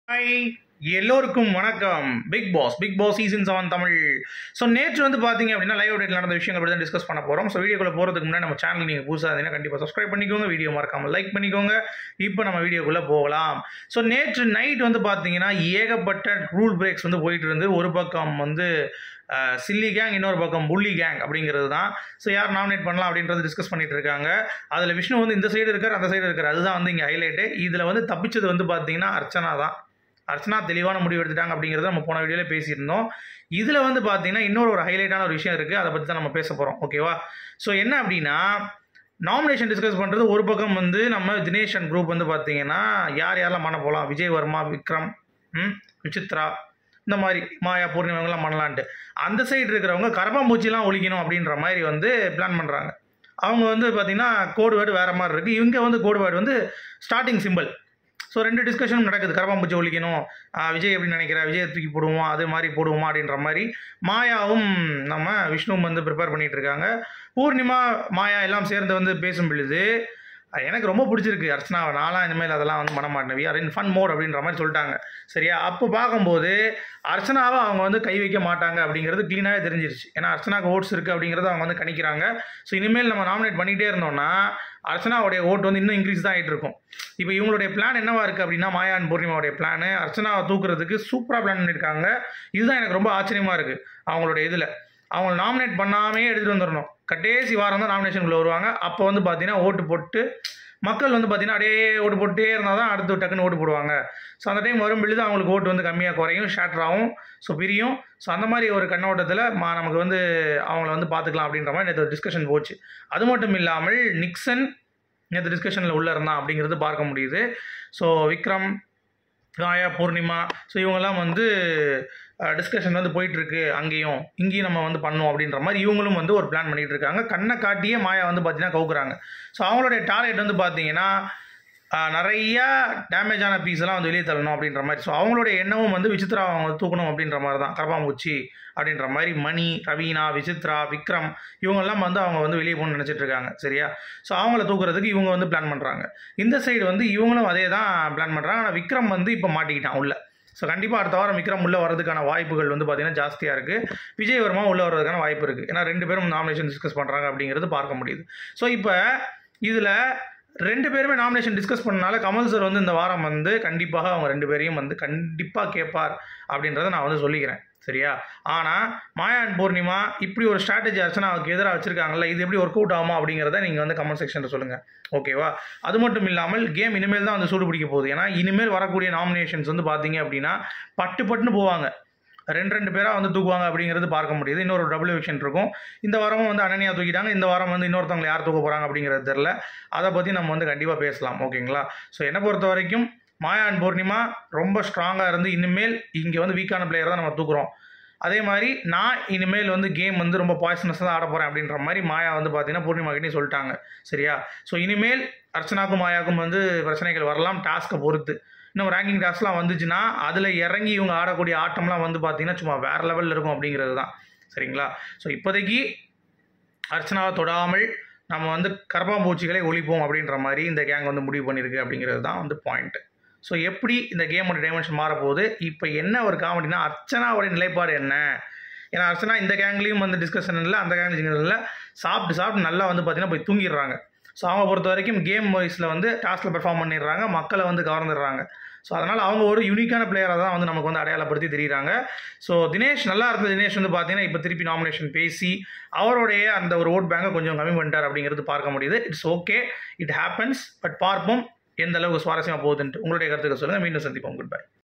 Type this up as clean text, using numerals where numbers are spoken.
Hi எல்லோருக்கும் வணக்கம். Big Boss season 7 Tamil. So நேற்று வந்து பார்த்தீங்க அப்படின்னா லைவ் அப்டேட் நடந்த விஷயங்கள் பற்றி தான் டிஸ்கஸ் பண்ண போகிறோம். ஸோ வீடியோக்குள்ளே போகிறதுக்கு முன்னாடி நம்ம சேனல் நீங்கள் புதுசாக இருந்தீங்கன்னா கண்டிப்பாக சப்ஸ்கிரைப் பண்ணிக்கோங்க, வீடியோ மறக்காமல் லைக் பண்ணிக்கோங்க. இப்போ நம்ம வீடியோக்குள்ளே போகலாம். ஸோ நேற்று நைட் வந்து பார்த்தீங்கன்னா ஏகப்பட்ட ரூல் பிரேக்ஸ் வந்து போயிட்டு இருந்து, ஒரு பக்கம் வந்து சில்லி கேங், இன்னொரு பக்கம் புள்ளி கேங் அப்படிங்கிறது தான். ஸோ யார் நாமினேட் பண்ணலாம் அப்படின்றது டிஸ்கஸ் பண்ணிட்டு இருக்காங்க. அதில் விஷ்ணு வந்து இந்த சைடு இருக்கார், அந்த சைடு இருக்கார். அதுதான் வந்து இங்கே ஹைலைட்டு. இதில் வந்து தப்பிச்சது வந்து பார்த்தீங்கன்னா அர்ச்சனா தான். அர்ச்சனா தெளிவான முடிவு எடுத்துட்டாங்க அப்படிங்கிறத நம்ம போன வீடியோவில் பேசியிருந்தோம். இதில் வந்து பார்த்தீங்கன்னா இன்னொரு ஹைலைட்டான ஒரு விஷயம் இருக்குது, அதை பற்றி தான் நம்ம பேச போகிறோம். ஓகேவா? ஸோ என்ன அப்படின்னா, நாமினேஷன் டிஸ்கஸ் பண்ணுறது ஒரு பக்கம் வந்து நம்ம தினேஷ் அண்ட் குரூப் வந்து பார்த்தீங்கன்னா யாரெல்லாம் பண்ண போகலாம், விஜய் வர்மா, விக்ரம், விசித்ரா, இந்த மாதிரி மாயா, பூர்ணிமாங்கெல்லாம் பண்ணலான்ட்டு. அந்த சைடு இருக்கிறவங்க கரப்பாம்பூச்சிலாம் ஒழிக்கணும் அப்படின்ற மாதிரி வந்து பிளான் பண்ணுறாங்க. அவங்க வந்து பார்த்தீங்கன்னா கோடு வேர்டு வேறு மாதிரி இருக்குது. இவங்க வந்து கோடு வேர்டு வந்து ஸ்டார்டிங் சிம்பிள். ஸோ ரெண்டு டிஸ்கஷனும் நடக்குது. கரப்பாம்பூச்சி ஒழிக்கணும், விஜய் எப்படி நினைக்கிறா, விஜய் தூக்கி போடுவோம், அது மாதிரி போடுவோமா அப்படின்ற மாதிரி மாயாவும் நம்ம விஷ்ணுவும் வந்து ப்ரிப்பேர் பண்ணிகிட்டு இருக்காங்க. பூர்ணிமா மாயா எல்லாம் சேர்ந்து வந்து பேசும் பொழுது எனக்கு ரொம்ப பிடிச்சிருக்கு அர்ச்சனாவை. நான்லாம் இனிமேல் அதெல்லாம் வந்து பண்ண மாட்டேன், we are in fun mode அப்படின்ற மாதிரி சொல்லிட்டாங்க. சரியா? அப்போ பார்க்கும்போது அர்ச்சனாவை அவங்க வந்து கை வைக்க மாட்டாங்க அப்படிங்கிறது க்ளீனாகவே தெரிஞ்சிருச்சு. ஏன்னா அர்ச்சனாவுக்கு ஓட்ஸ் இருக்குது அப்படிங்கிறத அவங்க வந்து கணிக்கிறாங்க. ஸோ இனிமேல் நம்ம நாமினேட் பண்ணிகிட்டே இருந்தோம்னா அர்ச்சனாவுடைய ஓட்டு வந்து இன்னும் இன்க்ரீஸ் தான் ஆகிட்டு இருக்கும். இப்போ இவங்களுடைய பிளான் என்னவா இருக்குது அப்படின்னா, மாயா அண்ட் பூர்ணிமாவுடைய பிளான் அர்ச்சனாவை தூக்குறதுக்கு சூப்பராக பிளான் பண்ணியிருக்காங்க. இதுதான் எனக்கு ரொம்ப ஆச்சரியமாக இருக்குது. அவங்களுடைய இதில் அவங்கள நாமினேட் பண்ணாமே எடுத்துகிட்டு வந்துடணும். கடைசி வாரம் தான் நாமினேஷனுக்குள்ளே வருவாங்க. அப்போ வந்து பார்த்தீங்கன்னா ஓட்டு போட்டு மக்கள் வந்து பார்த்தீங்கன்னா அப்படியே ஓட்டு போட்டே இருந்தால் தான் அடுத்து டக்குன்னு ஓட்டு போடுவாங்க. ஸோ அந்த டைம் வரும் பொழுது அவங்களுக்கு ஓட்டு வந்து கம்மியாக குறையும், ஷேட்டர் ஆகும், ஸோ பிரியும். ஸோ அந்த மாதிரி ஒரு கண்ணோட்டத்தில் நமக்கு வந்து அவங்கள வந்து பார்த்துக்கலாம் அப்படின்ற மாதிரி நேற்று டிஸ்கஷன் போச்சு. அது மட்டும் இல்லாமல் நிக்சன் நேற்று டிஸ்கஷனில் உள்ளே இருந்தான் அப்படிங்கிறது பார்க்க முடியுது. ஸோ விக்ரம், மாயா, பூர்ணிமா, ஸோ இவங்கெல்லாம் வந்து டிஸ்கஷன் வந்து போயிட்டுருக்கு. அங்கேயும் இங்கேயும் நம்ம வந்து பண்ணோம் அப்படின்ற மாதிரி இவங்களும் வந்து ஒரு பிளான் பண்ணிகிட்டு இருக்காங்க. கண்ணை காட்டியே மாயா வந்து பார்த்தீங்கன்னா கவுக்குறாங்க. ஸோ அவங்களுடைய டார்கெட் வந்து பார்த்தீங்கன்னா நிறையா டேமேஜான பீஸெல்லாம் வந்து வெளியே தள்ளணும் அப்படின்ற மாதிரி. ஸோ அவங்களுடைய எண்ணமும் வந்து விசித்ரா அவங்க தூக்கணும் அப்படின்ற மாதிரி தான். கரப்பாம்பூச்சி அப்படின்ற மாதிரி மணி, ரவீனா, விசித்ரா, விக்ரம் இவங்கெல்லாம் வந்து அவங்க வந்து வெளியே போகணும்னு நினச்சிட்டு இருக்காங்க. சரியா? ஸோ அவங்கள தூக்குறதுக்கு இவங்க வந்து பிளான் பண்ணுறாங்க. இந்த சைடு வந்து இவங்களும் அதே தான் பிளான் பண்ணுறாங்க. ஆனால் விக்ரம் வந்து இப்போ மாட்டிக்கிட்டான் உள்ள. ஸோ கண்டிப்பாக அடுத்த வாரம் விக்ரம் உள்ளே வரதுக்கான வாய்ப்புகள் வந்து பார்த்திங்கன்னா ஜாஸ்தியாக இருக்குது. விஜய் வர்மா உள்ளே வரதுக்கான வாய்ப்பு இருக்குது. ஏன்னா ரெண்டு பேரும் நாமினேஷன் டிஸ்கஸ் பண்ணுறாங்க அப்படிங்கிறது பார்க்க முடியுது. ஸோ இப்போ இதில் ரெண்டு பேருமே நாமினேஷன் டிஸ்கஸ் பண்ணனால கமல் சார் வந்து இந்த வாரம் வந்து கண்டிப்பாக அவங்க ரெண்டு பேரையும் வந்து கண்டிப்பாக கேட்பார் அப்படின்றத நான் வந்து சொல்லிக்கிறேன். சரியா? ஆனால் மாயா அண்ட் பூர்ணிமா இப்படி ஒரு ஸ்ட்ராட்டஜி அர்ச்சனாவுக்கு எதிராக வச்சுருக்காங்கல்ல, இது எப்படி ஒர்க் அவுட் ஆகுமா அப்படிங்கிறத நீங்கள் வந்து கமெண்ட் செக்ஷனில் சொல்லுங்கள். ஓகேவா? அது மட்டும் இல்லாமல் கேம் இனிமேல் தான் வந்து சூடு பிடிக்க போகுது. ஏன்னா இனிமேல் வரக்கூடிய நாமினேஷன்ஸ் வந்து பார்த்தீங்க அப்படின்னா பட்டுன்னு போவாங்க. ரெண்டு பேராக வந்து தூக்குவாங்க அப்படிங்கிறது பார்க்க முடியுது. இன்னொரு டபுள் எவிக்ஷன் இருக்கும். இந்த வாரமும் வந்து அனன்யா தூக்கிட்டாங்க. இந்த வாரம் வந்து இன்னொருத்தவங்க யார் தூக்க போகிறாங்க அப்படிங்கிறது தெரில. அதை பற்றி நம்ம வந்து கண்டிப்பாக பேசலாம். ஓகேங்களா? ஸோ என்னை பொறுத்த வரைக்கும் மாயா அண்ட் பூர்ணிமா ரொம்ப ஸ்ட்ராங்காக இருந்து இனிமேல் இங்கே வந்து வீக்கான பிளேயர் தான் நம்ம தூக்குறோம். அதே மாதிரி நான் இனிமேல் வந்து கேம் வந்து ரொம்ப பாய்சனஸாக தான் ஆட போகிறேன் அப்படின்ற மாதிரி மாயா வந்து பார்த்தீங்கன்னா பூர்ணிமா கிட்டே சொல்லிட்டாங்க. சரியா? ஸோ இனிமேல் அர்ச்சனாக்கும் மாயாவுக்கும் வந்து பிரச்சனைகள் வரலாம் டாஸ்க்கை பொறுத்து. இன்னும் ரேங்கிங் டாஸ்க்லாம் வந்துச்சுன்னா அதில் இறங்கி இவங்க ஆடக்கூடிய ஆட்டம்லாம் வந்து பார்த்தீங்கன்னா சும்மா வேறு லெவலில் இருக்கும் அப்படிங்கிறது தான். சரிங்களா? ஸோ இப்போதைக்கு அர்ச்சனாவை தொடாமல் நம்ம வந்து கரப்பாம்பூச்சிகளை ஒழிப்போம் அப்படின்ற மாதிரி இந்த கேங் வந்து முடிவு பண்ணியிருக்கு அப்படிங்கிறது தான் வந்து பாயிண்ட்டு. ஸோ எப்படி இந்த கேமோட டைமென்ஷன் மாறப்போகுது, இப்போ என்ன ஒரு காமெடினா அர்ச்சனாவோடைய நிலைப்பாடு என்ன? ஏன்னா அர்ச்சனா இந்த கேங்லேயும் வந்து டிஸ்கஷன் இல்லை, அந்த கேங்லேயும் இல்லை, சாப்பிட்டு நல்லா வந்து பார்த்தீங்கன்னா போய் தூங்கிடுறாங்க. ஸோ அவங்க பொறுத்த வரைக்கும் கேம் வைஸில் வந்து டாஸ்கில் பெர்ஃபார்ம் பண்ணிடுறாங்க, மக்களை வந்து கவர்ந்துடுறாங்க. ஸோ அதனால் அவங்க ஒரு யூனிக்கான பிளேயராக தான் வந்து நமக்கு வந்து அடையாளப்படுத்தி தெரியுறாங்க. ஸோ தினேஷ் நல்லா இருந்த தினேஷ் வந்து பார்த்தீங்கன்னா இப்போ திருப்பி நாமினேஷன் பேசி அவருடைய அந்த ஒரு ஓட் பேங்கை கொஞ்சம் கம்மி பண்ணிட்டார் அப்படிங்கிறது பார்க்க முடியுது. It's okay, it happens. But பார்ப்போம் எந்த அளவுக்கு சுவாரஸ்யமாக போகுதுன்ட்டு. உங்களுடைய கருத்துக்கள் சொல்லுங்கள். மீண்டும் சந்திப்போம். Good bye.